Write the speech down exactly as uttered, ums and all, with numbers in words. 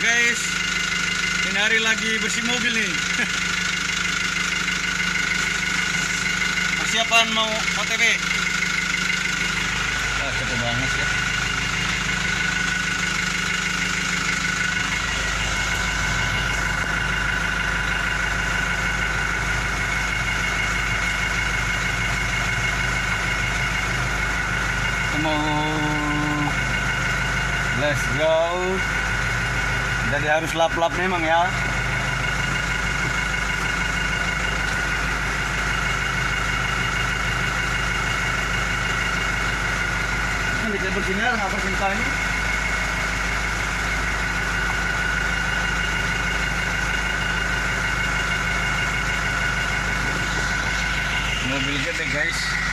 guys, ini hari lagi bersih mobil nih. Persiapan mau O T W. Ah, cepet banget ya. Mau let's go. Jadi harus lap-lap memang ya. Ini kita bersihnya nggak bersih ini. Mobil gede guys.